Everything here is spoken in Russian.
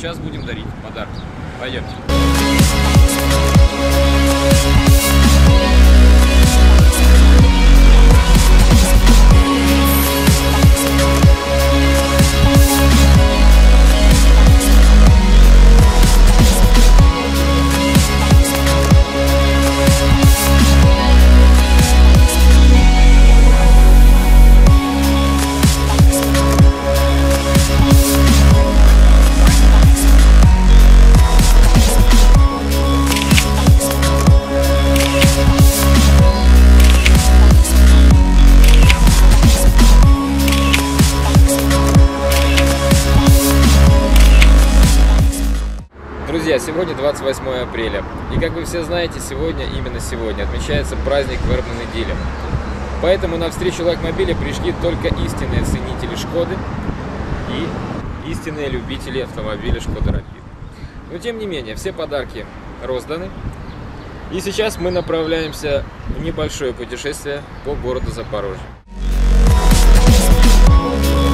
сейчас будем дарить подарки. Пойдемте. Друзья, сегодня 28 апреля, и как вы все знаете, именно сегодня отмечается праздник вербной недели. Поэтому на встречу Лайкмобиля пришли только истинные ценители Шкоды и истинные любители автомобиля Шкода Рапид. Но тем не менее, все подарки розданы, и сейчас мы направляемся в небольшое путешествие по городу Запорожье.